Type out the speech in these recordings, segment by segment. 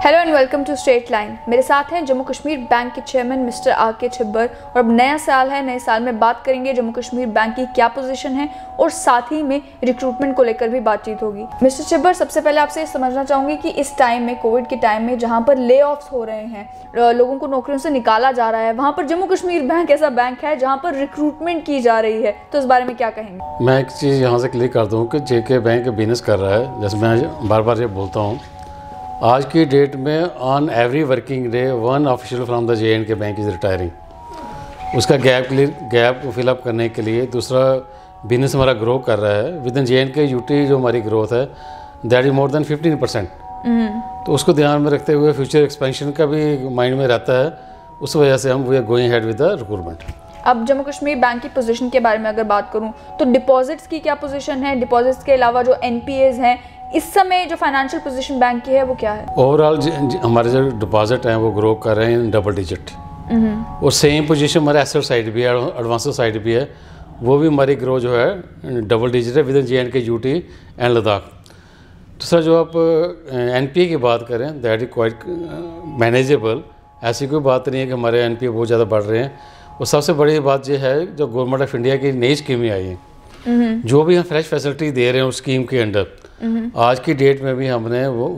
Hello and welcome to straight line. मेरे साथ हैं जम्मू कश्मीर बैंक के चेयरमैन मिस्टर आर.के. छिब्बर। और अब नया साल है, नए साल में बात करेंगे जम्मू कश्मीर बैंक की क्या पोजीशन है और साथ ही में रिक्रूटमेंट को लेकर भी बातचीत होगी। मिस्टर छिब्बर, सबसे पहले आपसे ये समझना चाहूँगी कि इस टाइम में, कोविड के टाइम में, जहाँ पर ले ऑफ्स हो रहे हैं, लोगों को नौकरियों से निकाला जा रहा है, वहाँ पर जम्मू कश्मीर बैंक ऐसा बैंक है जहाँ पर रिक्रूटमेंट की जा रही है, तो इस बारे में क्या कहेंगे? मैं एक चीज़ यहाँ से क्लियर कर दूँ कि जेके बैंक बिजनेस कर रहा है, जैसे मैं बार बार ये बोलता हूँ, आज की डेट में on every working day one official from the J and K bank is retiring. उसका गैप को फिलअप करने के लिए दूसरा बिजनेस हमारा ग्रो कर रहा है। विद इन जे.एंड.के यूटी जो हमारी ग्रोथ है दैट इज़ मोर देन 15%। तो उसको ध्यान में रखते हुए फ्यूचर एक्सपेंशन का भी माइंड में रहता है, उस वजह से हम we are going head with the recruitment. अब जम्मू कश्मीर बैंक की पोजीशन के बारे में अगर बात करूं तो डिपॉजिट्स की क्या पोजीशन है? डिपॉजिट्स के अलावा जो एनपीएज हैं, इस समय जो फाइनेंशियल पोजीशन बैंक की है वो क्या है? ओवरऑल हमारे जो डिपॉजिट हैं वो ग्रो कर रहे हैं डबल डिजिट, और सेम पोजीशन हमारे एसेट साइड भी है, एडवांस साइड भी है, वो भी हमारी ग्रो जो है डबल डिजिट है within J and K UT and Ladakh. दूसरा जो आप एनपीए की बात करें दैट इज क्वाइट मैनेजेबल। ऐसी कोई बात नहीं है कि हमारे एनपीए बहुत ज़्यादा बढ़ रहे हैं। और सबसे बड़ी बात यह है जो गवर्नमेंट ऑफ इंडिया की नई स्कीमें आई हैं, जो भी हम फ्रेश फैसिलिटी दे रहे हैं उस स्कीम के अंडर, आज की डेट में भी हमने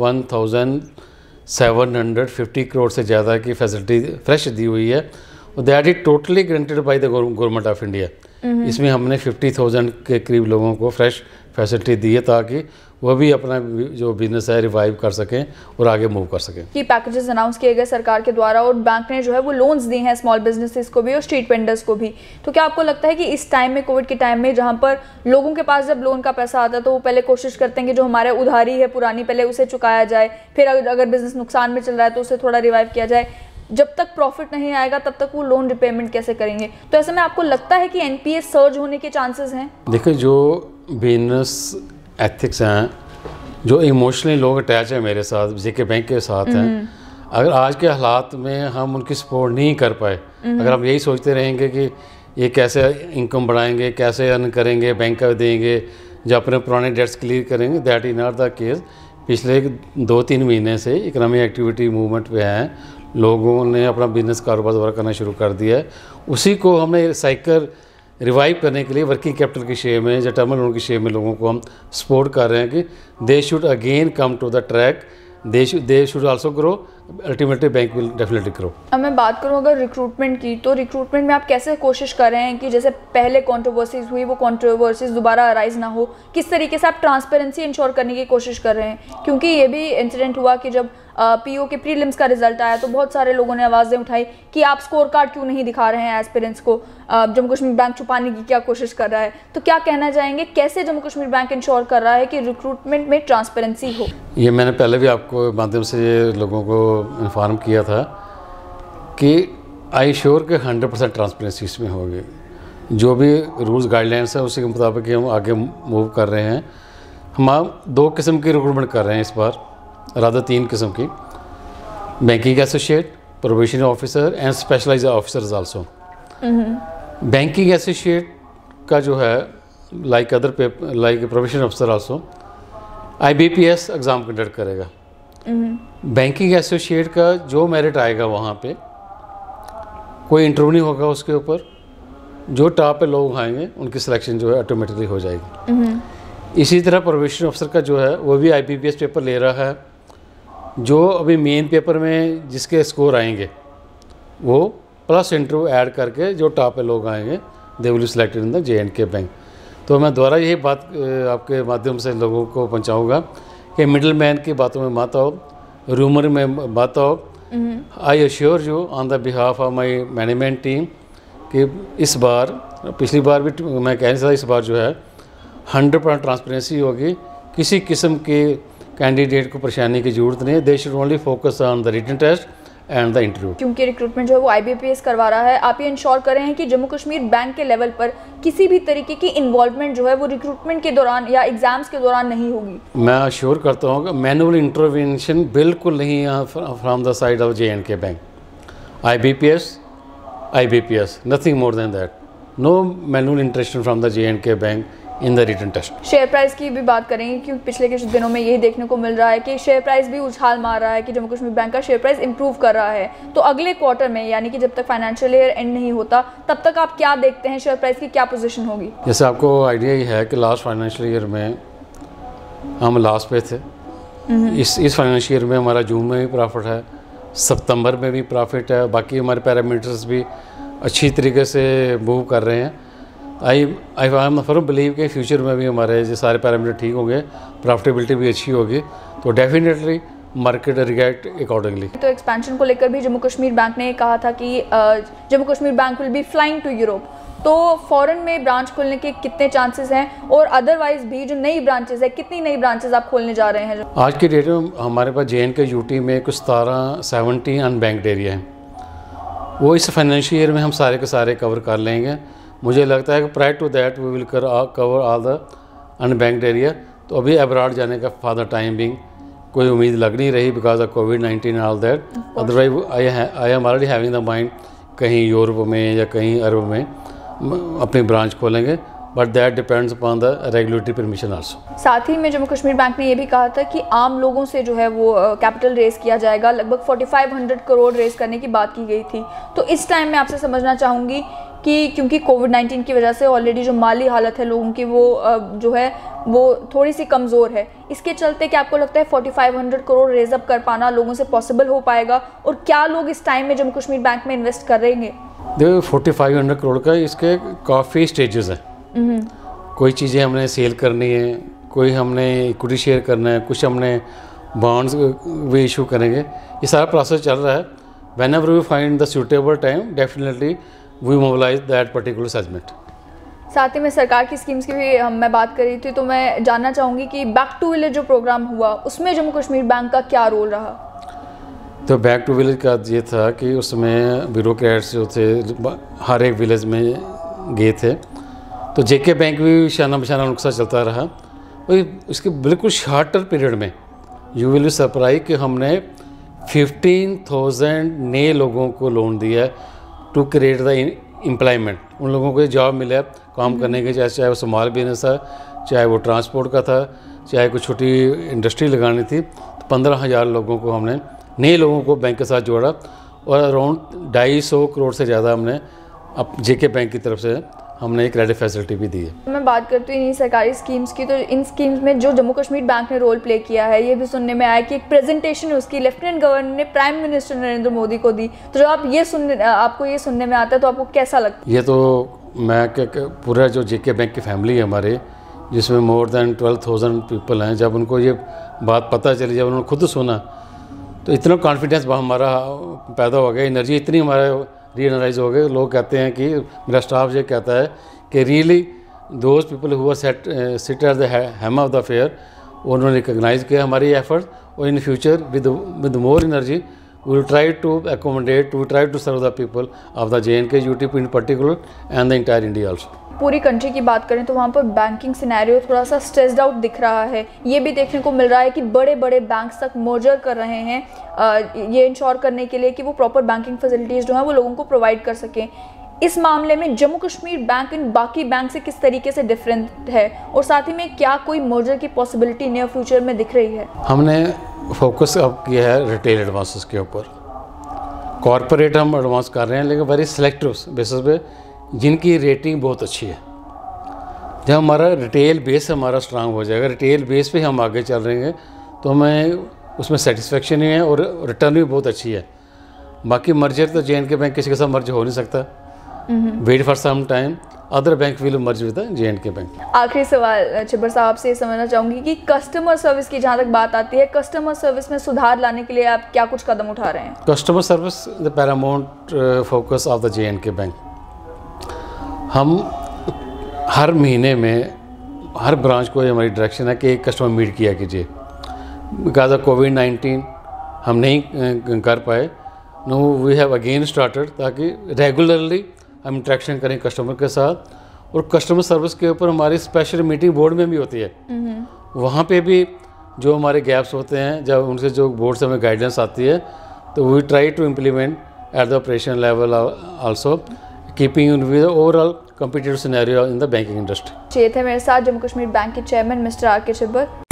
1750 करोड़ से ज़्यादा की फैसिलिटी फ्रेश दी हुई है, और that is totally granted by the government of India. इसमें हमने 50,000 के करीब लोगों को फ्रेश फैसिलिटी दी है ताकि वह भी अपना जो बिजनेस है रिवाइव कर सकें और आगे मूव कर सकें। की पैकेजेस अनाउंस किए गए सरकार के द्वारा, और बैंक ने जो है वो लोन्स दिए हैं स्मॉल बिजनेसेस को भी और स्ट्रीट वेंडर्स को भी। तो क्या आपको लगता है कि इस टाइम में, कोविड के टाइम में, जहां पर लोगों के पास जब लोन का पैसा आता है तो वो पहले कोशिश करते हैं कि जो हमारे उधारी है पुरानी, पहले उसे चुकाया जाए, फिर अगर बिजनेस नुकसान में चल रहा है तो उसे थोड़ा रिवाइव किया जाए, जब तक प्रॉफिट नहीं आएगा तब तक वो लोन रिपेमेंट कैसे करेंगे? तो ऐसे में आपको लगता है कि एनपीए सर्ज होने के चांसेस हैं? देखिए, जो बिजनेस एथिक्स हैं, जो इमोशनली लोग अटैच है मेरे साथ, जेके बैंक के साथ हैं, अगर आज के हालात में हम उनकी सपोर्ट नहीं कर पाए, अगर हम यही सोचते रहेंगे कि ये कैसे इनकम बढ़ाएंगे, कैसे अर्न करेंगे, बैंक का देंगे, जो अपने पुराने डेट्स क्लियर करेंगे, that is not the case. पिछले 2-3 महीने से इकोनॉमिक एक्टिविटी मूवमेंट पे हैं, लोगों ने अपना बिजनेस कारोबार दोबारा करना शुरू कर दिया है। उसी को हमने साइकिल रिवाइव करने के लिए वर्किंग कैपिटल की शेयर में या टर्म लोन की शेयर में लोगों को हम सपोर्ट कर रहे हैं कि they should again come to the track, they should also grow, ultimately bank will definitely grow. अब मैं बात करूं अगर रिक्रूटमेंट की, तो रिक्रूटमेंट में आप कैसे कोशिश कर रहे हैं कि जैसे पहले कंट्रोवर्सीज हुई वो कंट्रोवर्सीज दोबारा अराइज ना हो? किस तरीके से आप ट्रांसपेरेंसी इंश्योर करने की कोशिश कर रहे हैं? क्योंकि ये भी इंसिडेंट हुआ कि जब पीओ के प्रीलिम्स का रिजल्ट आया तो बहुत सारे लोगों ने आवाज़ें उठाई कि आप स्कोर कार्ड क्यों नहीं दिखा रहे हैं एस्पिरेंट्स को, जम्मू कश्मीर बैंक छुपाने की क्या कोशिश कर रहा है? तो क्या कहना चाहेंगे, कैसे जम्मू कश्मीर बैंक इंश्योर कर रहा है कि रिक्रूटमेंट में ट्रांसपेरेंसी हो? ये मैंने पहले भी आपको माध्यम से लोगों को इन्फॉर्म किया था कि आई श्योर के 100% ट्रांसपेरेंसी इसमें होगी। जो भी रूल्स गाइडलाइंस है उसी के मुताबिक हम आगे मूव कर रहे हैं। हम 2 किस्म की रिक्रूटमेंट कर रहे हैं इस बार, रादर 3 किस्म की, banking associate, probationary officer and specialised officers also. Banking associate का जो है like other paper like probationary officer also IBPS exam conduct करेगा। बैंकिंग एसोसिएट का जो मेरिट आएगा वहाँ पे कोई इंटरव्यू नहीं होगा, उसके ऊपर जो टॉप पे लोग आएंगे उनकी सिलेक्शन जो है ऑटोमेटिकली हो जाएगी। इसी तरह प्रोबेशनरी ऑफिसर का जो है वो भी IBPS पेपर ले रहा है। जो अभी मेन पेपर में जिसके स्कोर आएंगे वो प्लस इंटरव्यू ऐड करके जो टॉप पे लोग आएंगे they will be selected in the J and K bank. तो मैं दोबारा यही बात आपके माध्यम से लोगों को पहुंचाऊंगा कि मिडिल मैन की बातों में मत आओ, रूमर में मत आओ। I assure you on the behalf of my management team कि इस बार, पिछली बार भी मैं कह नहीं था, इस बार जो है 100% ट्रांसपेरेंसी होगी। किसी किस्म के कैंडिडेट को परेशानी की जरूरत नहीं है। They should only focus on the written test and the interview. क्योंकि रिक्रूटमेंट जो है वो IBPS करवा रहा है, आप ये इंश्योर कर रहे हैं कि जम्मू कश्मीर बैंक के लेवल पर किसी भी तरीके की इन्वॉल्वमेंट जो है वो रिक्रूटमेंट के दौरान या एग्जाम्स के दौरान नहीं होगी? मैं अश्योर करता हूँ कि मैनुअल इंटरवेंशन बिल्कुल नहीं है from the side of J and K bank. IBPS, nothing more than that. No manual interaction from the J and K bank in the written test. Share price की भी बात करेंगे क्योंकि पिछले कुछ दिनों में यही देखने को मिल रहा है कि शेयर प्राइस भी उछाल मार रहा है कि जम्मू कश्मीर बैंक का शेयर प्राइस इंप्रूव कर रहा है। तो अगले क्वार्टर में यानी कि जब तक फाइनेंशियल ईयर एंड नहीं होता तब तक आप क्या देखते हैं, शेयर प्राइस की क्या पोजीशन होगी? जैसे आपको आइडिया ही है कि लास्ट फाइनेंशियल ईयर में हम लॉस पे थे। इस फाइनेंशियल ईयर में हमारा जून में भी प्रॉफिट है, सितंबर में भी प्रॉफिट है, बाकी हमारे पैरामीटर्स भी अच्छी तरीके से मूव कर रहे हैं। आई एम फर्म बिलीव कि फ्यूचर में भी हमारे जो सारे पैरामीटर ठीक होंगे, प्रॉफिटेबिलिटी भी अच्छी होगी, तो डेफिनेटली मार्केट रिएक्ट अकॉर्डिंगली। तो एक्सपेंशन को लेकर भी जम्मू कश्मीर बैंक ने कहा था कि Jammu Kashmir bank will be flying to Europe. तो फॉरेन में ब्रांच खोलने के कितने चांसेस हैं और अदरवाइज भी जो नई ब्रांचेस है, कितनी नई ब्रांचेस आप खोलने जा रहे हैं? आज की डेट में हमारे पास JNK यूटी में कुछ 70 अनबैंक्ड एरिया हैं, वो इस फाइनेंशियल ईयर में हम सारे के सारे कवर कर लेंगे। मुझे लगता है कि prior to that we will cover all the unbanked area. तो अभी अब्रॉड जाने का फॉर द टाइम बिंग कोई उम्मीद लग नहीं रही बिकॉज ऑफ कोविड-19 all that. Otherwise I am already having the mind कहीं यूरोप में या कहीं अरब में अपनी ब्रांच खोलेंगे, but that depends upon the regulatory permission also. साथ ही में जम्मू कश्मीर बैंक ने ये भी कहा था कि आम लोगों से जो है वो कैपिटल रेज किया जाएगा, लगभग 4500 करोड़ रेज करने की बात की गई थी। तो इस टाइम मैं आपसे समझना चाहूँगी कि क्योंकि कोविड-19 की वजह से ऑलरेडी जो माली हालत है लोगों की वो जो है वो थोड़ी सी कमज़ोर है, इसके चलते क्या आपको लगता है 4500 करोड़ रेज अप कर पाना लोगों से पॉसिबल हो पाएगा? और क्या लोग इस टाइम में जम्मू कश्मीर बैंक में इन्वेस्ट कर रहेंगे? देखो 4500 करोड़ का इसके काफ़ी स्टेजेस हैं। कोई चीज़ें हमने सेल करनी है, कोई हमने इक्विटी शेयर करना है, कुछ हमने बॉन्ड्स भी इशू करेंगे, ये सारा प्रोसेस चल रहा है। Whenever we find the suitable time definitely we mobilise that particular segment. साथ ही में सरकार की स्कीम्स की भी मैं बात कर रही थी, तो मैं जानना चाहूँगी कि बैक टू विलेज जो प्रोग्राम हुआ उसमें जम्मू कश्मीर बैंक का क्या रोल रहा? तो बैक टू विलेज का ये था कि उसमें ब्यूरोक्रेट्स जो थे हर एक विलेज में गए थे, तो JK बैंक भी शाना बशाना नुस्खा चलता रहा। और इसके बिल्कुल शार्टर पीरियड में यू विल बी सरप्राइज कि हमने 15,000 नए लोगों को लोन दिया टू क्रिएट द एम्प्लॉयमेंट। उन लोगों को जॉब मिला काम करने के, चाहे वो स्मॉल बिजनेस था, चाहे वो ट्रांसपोर्ट का था, चाहे कोई छोटी इंडस्ट्री लगानी थी। तो 15,000 लोगों को हमने नए लोगों को बैंक के साथ जोड़ा और अराउंड 250 करोड़ से ज़्यादा हमने अब JK बैंक की तरफ से हमने एक क्रेडिट फैसिलिटी भी दी है। मैं बात करती हूँ इन सरकारी स्कीम्स की, तो इन स्कीम्स में जो जम्मू कश्मीर बैंक ने रोल प्ले किया है, ये भी सुनने में आया कि एक प्रेजेंटेशन उसकी लेफ्टिनेंट गवर्नर ने प्राइम मिनिस्टर नरेंद्र मोदी को दी। तो जब आपको ये सुनने में आता है तो आपको कैसा लगता है? ये तो मैं पूरा जो JK बैंक की फैमिली है हमारे, जिसमें मोर देन 12,000 पीपल हैं, जब उनको ये बात पता चली, जब उन्होंने खुद सुना, तो इतना कॉन्फिडेंस हमारा पैदा हो गया, एनर्जी इतनी हमारा रीएनर्जाइज हो गए। लोग कहते हैं कि मेरा स्टाफ ये कहता है कि really those people who are sit at the helm of the affair, उन्होंने रिकग्नाइज किया हमारी एफर्ट, और in future with more energy we will try to accommodate, we try to serve the people of the JNK UT in particular and the entire India also. पूरी country की बात करें तो वहाँ पर बैंकिंग सिनेरियो थोड़ा सा स्ट्रेस्ड आउट दिख रहा है। ये भी देखने को मिल रहा है कि बड़े बड़े बैंक्स तक मर्जर कर रहे हैं ये इंश्योर करने के लिए कि वो प्रॉपर बैंकिंग फैसिलिटीज़ जो हैं वो लोगों को प्रोवाइड कर सकें। इस मामले में जम्मू कश्मीर बैंक इन बाकी बैंक से किस तरीके से डिफरेंट है, और साथ ही में क्या कोई मर्जर की पॉसिबिलिटी नियर फ्यूचर में दिख रही है? हमने फोकस अब किया है रिटेल एडवांसेस के ऊपर। कॉरपोरेट हम एडवांस कर रहे हैं लेकिन वेरी सिलेक्टिव बेसिस पे, जिनकी रेटिंग बहुत अच्छी है। जब हमारा रिटेल बेस हमारा स्ट्रांग हो जाएगा, रिटेल बेस पे हम आगे चल रहे हैं, तो हमें उसमें सेटिस्फेक्शन ही है और रिटर्न भी बहुत अच्छी है। बाकी मर्जर तो JNK बैंक किसी के साथ मर्ज हो नहीं सकता। Wait for some time, other bank will merge with JNK bank. आखिरी सवाल छिब्बर साहब से ये समझना चाहूँगी कि कस्टमर सर्विस की जहाँ तक बात आती है, कस्टमर सर्विस में सुधार लाने के लिए आप क्या कुछ कदम उठा रहे हैं? Customer service the paramount focus of the JNK bank. हम हर महीने में हर ब्रांच को हमारी डायरेक्शन है कि एक कस्टमर मीट किया कीजिए। बिकॉज ऑफ कोविड-19 हम नहीं कर पाए, no we have again started, ताकि रेगुलरली हम इंटरेक्शन करें कस्टमर के साथ। और कस्टमर सर्विस के ऊपर हमारी स्पेशल मीटिंग बोर्ड में भी होती है। वहाँ पे भी जो हमारे गैप्स होते हैं, जब उनसे जो बोर्ड से हमें गाइडेंस आती है, तो we try to implement at the operation level also. keeping in with the overall competitive scenario in the banking industry. थे मेरे साथ जम्मू कश्मीर बैंक के chairman mister R K Chhibber.